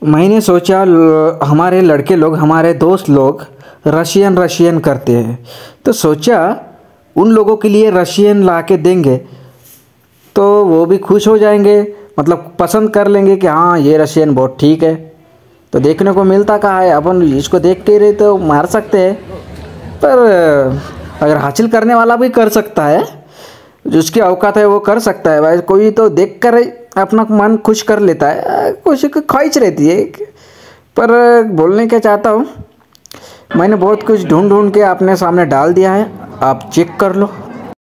मैंने सोचा हमारे लड़के लोग, हमारे दोस्त लोग रशियन रशियन करते हैं, तो सोचा उन लोगों के लिए रशियन ला के देंगे तो वो भी खुश हो जाएंगे, मतलब पसंद कर लेंगे कि हाँ ये रशियन बहुत ठीक है। तो देखने को मिलता कहाँ है, अपन इसको देख के रहे तो मार सकते हैं, पर अगर हासिल करने वाला भी कर सकता है, जिसकी औकात है वो कर सकता है भाई। कोई तो देख कर अपना मन खुश कर लेता है, कुछ ख्वाहिश रहती है। पर बोलने क्या चाहता हूँ, मैंने बहुत कुछ ढूंढ ढूंढ के अपने सामने डाल दिया है, आप चेक कर लो।